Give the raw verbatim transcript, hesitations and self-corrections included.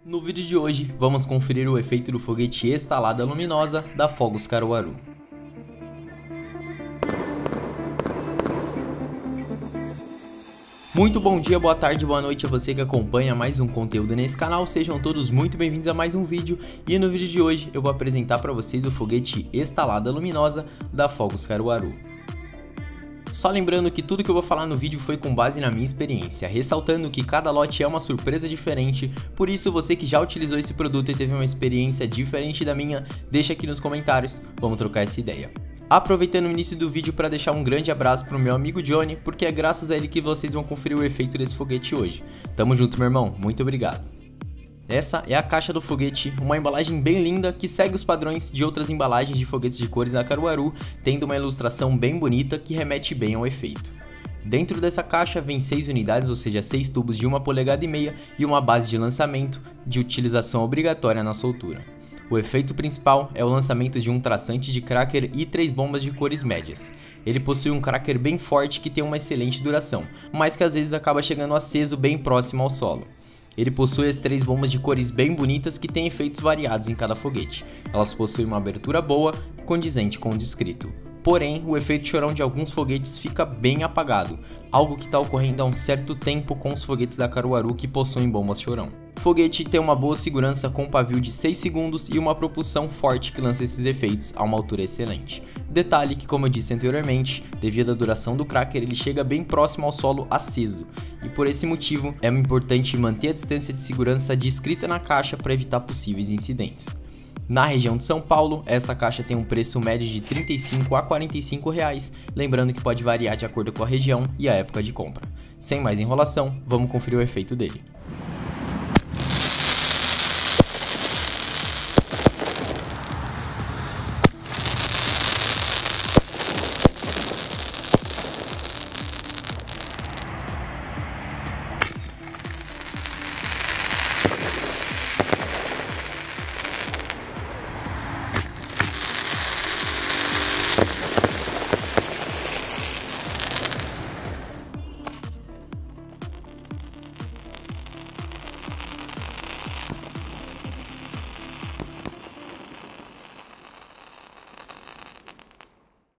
No vídeo de hoje, vamos conferir o efeito do foguete Estalada Luminosa da Fogos Caruaru. Muito bom dia, boa tarde, boa noite a você que acompanha mais um conteúdo nesse canal. Sejam todos muito bem-vindos a mais um vídeo. E no vídeo de hoje eu vou apresentar para vocês o foguete Estalada Luminosa da Fogos Caruaru. Só lembrando que tudo que eu vou falar no vídeo foi com base na minha experiência, ressaltando que cada lote é uma surpresa diferente, por isso você que já utilizou esse produto e teve uma experiência diferente da minha, deixa aqui nos comentários, vamos trocar essa ideia. Aproveitando o início do vídeo para deixar um grande abraço pro meu amigo Johnny, porque é graças a ele que vocês vão conferir o efeito desse foguete hoje. Tamo junto, meu irmão, muito obrigado. Essa é a caixa do foguete, uma embalagem bem linda que segue os padrões de outras embalagens de foguetes de cores da Caruaru, tendo uma ilustração bem bonita que remete bem ao efeito. Dentro dessa caixa vem seis unidades, ou seja, seis tubos de uma polegada e meia e uma base de lançamento de utilização obrigatória na soltura. O efeito principal é o lançamento de um traçante de cracker e três bombas de cores médias. Ele possui um cracker bem forte que tem uma excelente duração, mas que às vezes acaba chegando aceso bem próximo ao solo. Ele possui as três bombas de cores bem bonitas que têm efeitos variados em cada foguete. Elas possuem uma abertura boa, condizente com o descrito. Porém, o efeito chorão de alguns foguetes fica bem apagado, algo que está ocorrendo há um certo tempo com os foguetes da Caruaru que possuem bombas chorão. O foguete tem uma boa segurança com um pavio de seis segundos e uma propulsão forte que lança esses efeitos a uma altura excelente. Detalhe que, como eu disse anteriormente, devido à duração do cracker, ele chega bem próximo ao solo aceso, e por esse motivo é importante manter a distância de segurança descrita na caixa para evitar possíveis incidentes. Na região de São Paulo, essa caixa tem um preço médio de trinta e cinco a quarenta e cinco reais, lembrando que pode variar de acordo com a região e a época de compra. Sem mais enrolação, vamos conferir o efeito dele.